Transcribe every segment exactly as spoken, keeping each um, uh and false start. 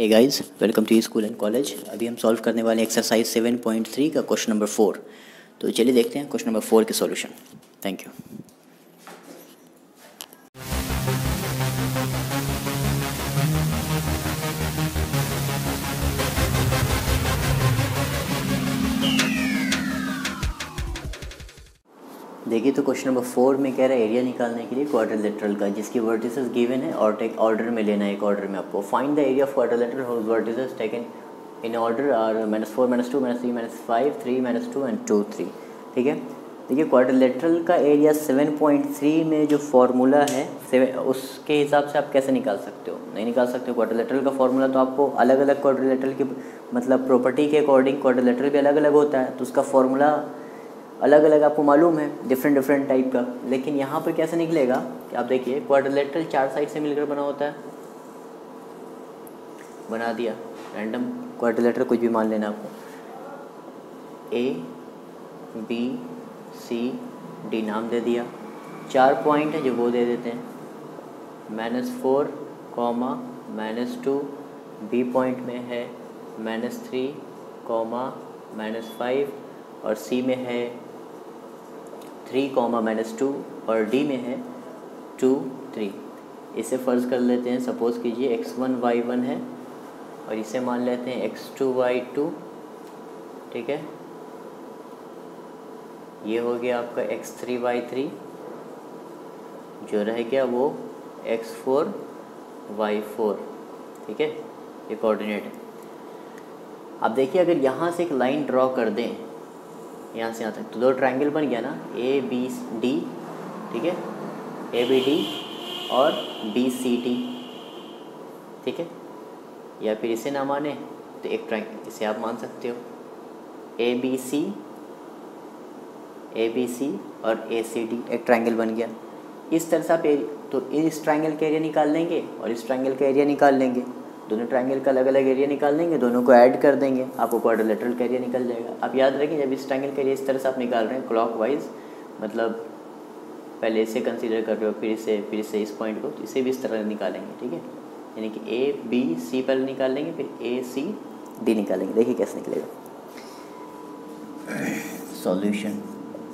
Hey guys, welcome to school and college. अभी हम solve करने वाले एक्सरसाइज सेवन पॉइंट थ्री का क्वेश्चन नंबर फोर। तो चलिए देखते हैं क्वेश्चन नंबर फोर के सॉल्यूशन। Thank you. देखिए, तो क्वेश्चन नंबर फोर में कह रहा है एरिया निकालने के लिए क्वाड्रिलेटरल का, जिसकी वर्टिसेस गिवन है और टेक ऑर्डर में लेना है। एक ऑर्डर में आपको find the area of quadrilateral whose vertices taken in order are minus four minus two minus three minus five three minus two and two three. ठीक है, देखिए क्वाड्रिलेटरल का एरिया सेवन पॉइंट थ्री में जो formula है seven, उसके हिसाब से आप कैसे निकाल सकते हो? नहीं निकाल सकते हो। क्वाड्रिलेटरल का फार्मूला तो आपको अलग अलग क्वाड्रिलेटरल की मतलब प्रॉपर्टी के अकॉर्डिंग क्वाड्रिलेटरल भी अलग अलग होता है, तो उसका फार्मूला अलग अलग आपको मालूम है, डिफरेंट डिफरेंट टाइप का। लेकिन यहाँ पर कैसे निकलेगा कि आप देखिए, क्वाड्रिलेटरल चार साइड से मिलकर बना होता है। बना दिया रैंडम क्वाड्रिलेटरल, कुछ भी मान लेना आपको। ए बी सी डी नाम दे दिया। चार पॉइंट है जो वो दे देते हैं, minus four comma minus two. B point में है minus three comma minus five, और सी में है थ्री कॉमा माइनस टू, और डी में है टू थ्री। इसे फ़र्ज़ कर लेते हैं, सपोज़ कीजिए एक्स वन वाई वन है, और इसे मान लेते हैं एक्स टू वाई टू। ठीक है, ये हो गया आपका एक्स थ्री वाई थ्री, जो रह गया वो एक्स फोर वाई फोर। ठीक है, ये कोऑर्डिनेट है। अब देखिए, अगर यहाँ से एक लाइन ड्रॉ कर दें, यहाँ से यहाँ तक, तो दो ट्रायंगल बन गया ना, ए बी डी। ठीक है, ए बी डी और बी सी डी। ठीक है, या फिर इसे ना माने तो एक ट्रायंगल इसे आप मान सकते हो, ए बी सी ए बी सी और ए सी डी, एक ट्रायंगल बन गया। इस तरह से आप तो इस ट्रायंगल का एरिया निकाल लेंगे और इस ट्रायंगल का एरिया निकाल लेंगे। दोनों ट्रायंगल का अलग अलग एरिया निकाल लेंगे, दोनों को ऐड कर देंगे, आपको क्वाड्रिलेटरल का एरिया निकल जाएगा। आप याद रखें, जब इस ट्रायंगल का एरिया इस तरह से आप निकाल रहे हैं क्लॉकवाइज, मतलब पहले इसे कंसीडर कर रहे हो, फिर इसे फिर इसे इस पॉइंट को, तो इसे भी इस तरह निकालेंगे। ठीक है, यानी कि ए बी सी पहले निकाल लेंगे, फिर ए सी डी निकालेंगे। देखिए कैसे निकलेगा सॉल्यूशन।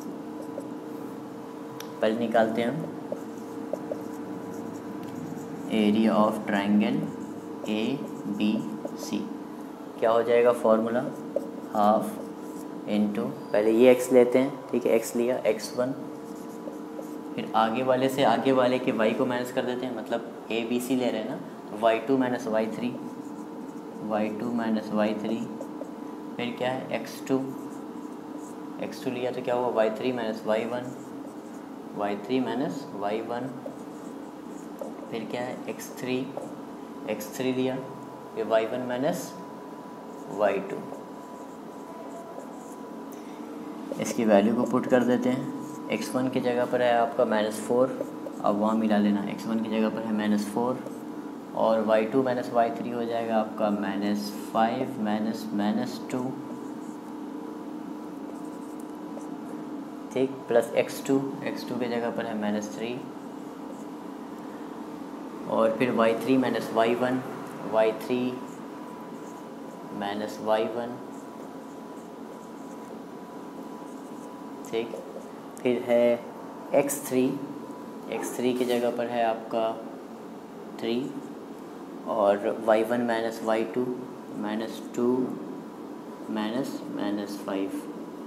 पहले निकालते हैं हम area of triangle A B C. क्या हो जाएगा फॉर्मूला? हाफ इंटू, पहले ये एक्स लेते हैं। ठीक है, एक्स लिया, एक्स वन, फिर आगे वाले से आगे वाले के वाई को माइनस कर देते हैं, मतलब ए बी सी ले रहे हैं ना, तो y two minus y three, y two minus y three. फिर क्या है, एक्स टू, एक्स टू लिया तो क्या हुआ, y three minus y one, y three minus y one. फिर क्या है, एक्स थ्री, एक्स थ्री लिया, फिर y one minus y two. इसकी वैल्यू को पुट कर देते हैं। एक्स वन की जगह पर है आपका माइनस फोर, अब वहाँ मिला लेना। एक्स वन की जगह पर है माइनस फोर, और y two minus y three हो जाएगा आपका minus five minus minus two. ठीक, plus x two, x two की जगह पर है माइनस थ्री, और फिर y three minus y one, y three minus y one. ठीक, फिर है एक्स थ्री, एक्स थ्री की जगह पर है आपका थ्री, और y one minus y two, minus two minus minus five.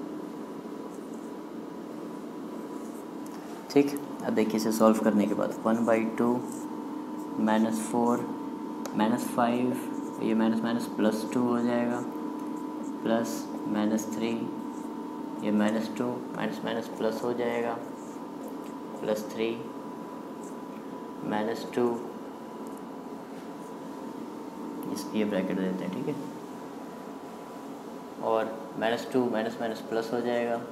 ठीक, अब देखिए इसे सॉल्व करने के बाद one by two minus four minus five, ये माइनस माइनस प्लस टू हो जाएगा, प्लस माइनस थ्री, ये minus two minus minus plus हो जाएगा, प्लस थ्री माइनस टू, इसकी ये ब्रैकेट देते हैं। ठीक है, और minus two minus minus plus हो जाएगा,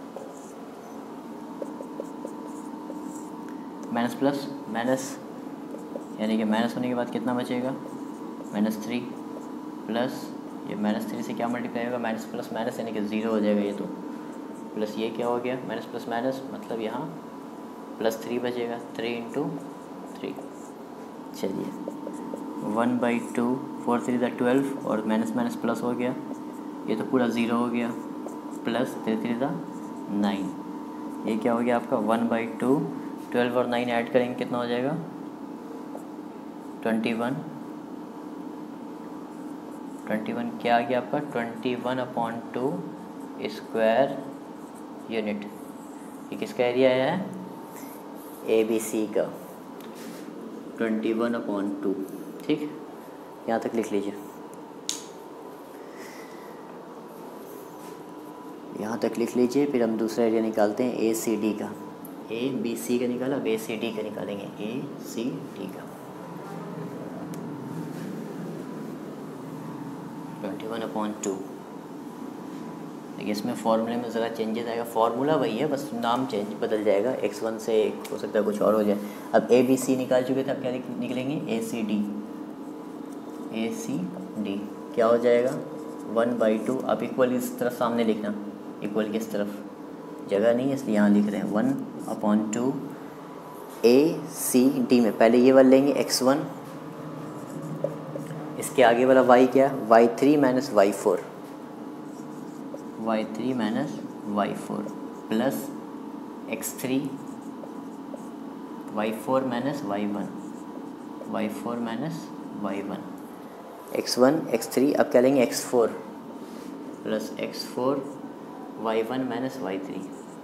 माइनस प्लस माइनस, यानी कि माइनस होने के बाद कितना बचेगा, माइनस थ्री, प्लस ये माइनस थ्री से क्या मल्टीप्लाई होगा, माइनस प्लस माइनस, यानी कि ज़ीरो हो जाएगा ये तो, प्लस ये क्या हो गया, माइनस प्लस माइनस, मतलब यहाँ प्लस थ्री बचेगा, थ्री इंटू थ्री। चलिए one by two four three ज़ा ट्वेल्व और माइनस माइनस प्लस हो गया, ये तो पूरा ज़ीरो हो गया, प्लस थ्री थ्री ज़ा नाइन, ये क्या हो गया आपका वन बाई टू। ट्वेल्व और नाइन ऐड करेंगे कितना हो जाएगा ट्वेंटी वन। ट्वेंटी वन क्या आ गया आपका twenty one upon two square unit. ये किसका एरिया है ए बी सी का, ट्वेंटी वन अपॉन टू। ठीक, यहाँ तक लिख लीजिए, यहाँ तक लिख लीजिए। फिर हम दूसरा एरिया निकालते हैं ए सी डी का। ए बी सी का निकाला, अब ए सी डी का निकालेंगे, ए सी डी का ट्वेंटी वन अपॉन टू। देखिए इसमें फॉर्मूले में ज़रा चेंजेस आएगा, फार्मूला वही है बस नाम चेंज बदल जाएगा, एक्स वन से हो सकता है कुछ और हो जाए। अब ए बी सी निकाल चुके थे, अब क्या निकलेंगे ए C D. A C D क्या हो जाएगा वन बाई टू। अब इक्वल इस तरफ सामने लिखना, इक्वल किस तरफ जगह नहीं है इसलिए यहाँ लिख रहे हैं, one upon two A C D में पहले ये वाला लेंगे एक्स वन, इसके आगे वाला वाई क्या y three minus y four, y three minus y four plus x three y four minus y one, y four minus y one, x one x three. अब क्या लेंगे x four plus x four y one minus y three.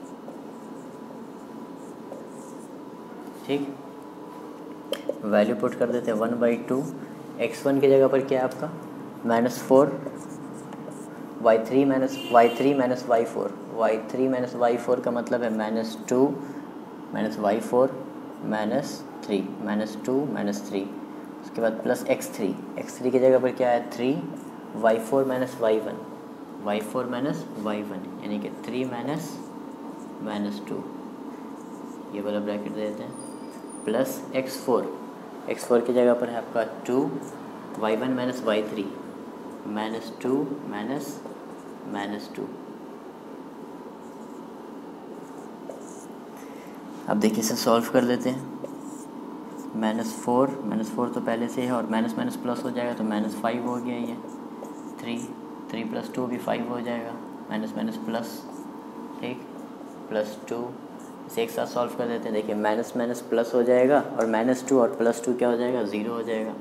ठीक, value put कर देते हैं one by two, x one की जगह पर क्या है आपका minus four, y three minus y three minus y four, y three minus y four का मतलब है minus two minus y four minus three, minus two minus three. उसके बाद plus x three, x three की जगह पर क्या है three, y four minus y one, y four minus y one, यानी कि थ्री माइनस माइनस टू, ये वाला ब्रैकेट दे देते हैं, plus x four, x four की जगह पर है आपका two, y one minus y three, minus two minus minus two. अब देखिए इसे सॉल्व कर देते हैं, माइनस फोर माइनस फोर तो पहले से है और माइनस माइनस प्लस हो जाएगा तो माइनस फाइव हो गया, ये थ्री थ्री प्लस टू भी फाइव हो जाएगा, माइनस माइनस प्लस, ठीक, प्लस टू। इसे एक साथ सॉल्व कर देते हैं, देखिए माइनस माइनस प्लस हो जाएगा और माइनस टू और प्लस टू क्या हो जाएगा ज़ीरो हो जाएगा,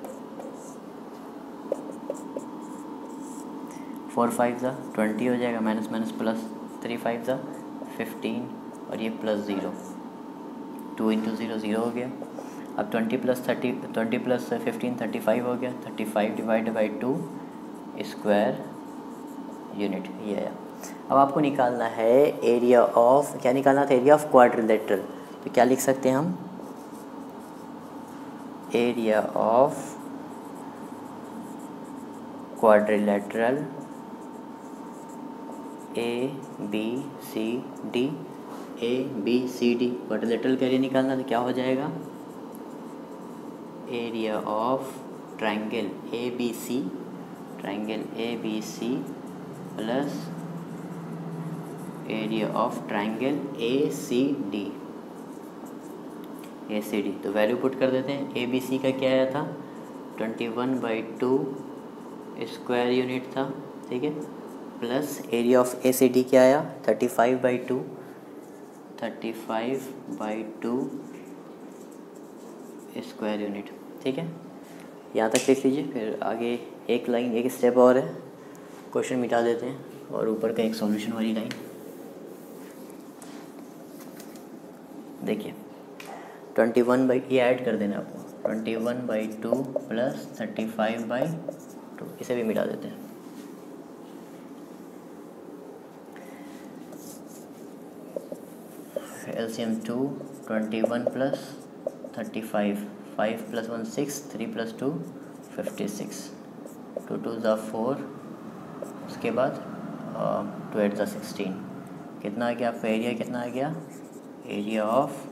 फोर फाइव ज़ा ट्वेंटी हो जाएगा, minus minus plus, three five ज़ा फिफ्टीन और ये plus zero, two into zero zero हो गया। अब twenty plus thirty, twenty plus fifteen thirty five हो गया, thirty five divide by two square unit, ये आया। अब आपको निकालना है एरिया ऑफ, क्या निकालना था एरिया ऑफ क्वाड्रिलेटरल, तो क्या लिख सकते हैं हम area of quadrilateral A B C D, A B C D quadrilateral का एरिया निकालना तो क्या हो जाएगा area of triangle A B C, triangle A B C plus area of triangle A C D, A C D. तो value put कर देते हैं, ए बी सी का क्या आया था twenty one by two square unit था, ठीक है, plus area of A C D क्या आया thirty five by two, thirty five by two square unit, ठीक है। यहाँ तक लिख लीजिए, फिर आगे एक लाइन एक स्टेप और है, क्वेश्चन मिटा देते हैं और ऊपर का एक सॉल्यूशन वाली लाइन देखिए, ट्वेंटी वन बाई ये ऐड कर देना आपको, twenty one by two plus thirty five by two, इसे भी मिटा देते हैं। LCM two, twenty one plus thirty five, five plus one six, three plus two fifty six, two two ज़ा फोर, उसके बाद टू एट ज़ा सिक्सटीन, कितना आ गया आपका एरिया, कितना आ गया एरिया ऑफ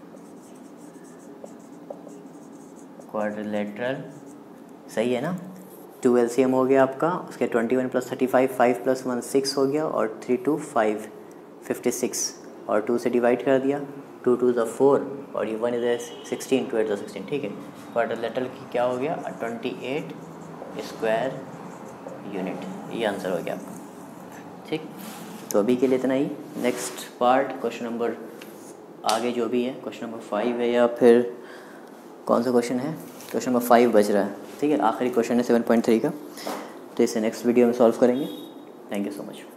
क्वाड्रिलेटरल, सही है ना, टू एलसीएम हो गया आपका, उसके twenty one plus thirty five, five plus one six हो गया और three two five fifty six और टू से डिवाइड कर दिया, टू टू ज़ा फोर और ये one is sixteen, two eight ज़ा सिक्सटीन, ठीक है। क्वाड्रिलेटरल की क्या हो गया ट्वेंटी एट स्क्वायर यूनिट, ये आंसर हो गया आपका। ठीक, तो अभी के लिए इतना ही। नेक्स्ट पार्ट क्वेश्चन नंबर आगे जो भी है, क्वेश्चन नंबर फाइव है या फिर कौन सा क्वेश्चन है, क्वेश्चन नंबर फाइव बच रहा है। ठीक है, आखिरी क्वेश्चन है सेवन पॉइंट थ्री का, तो इसे नेक्स्ट वीडियो में सॉल्व करेंगे। Thank you so much.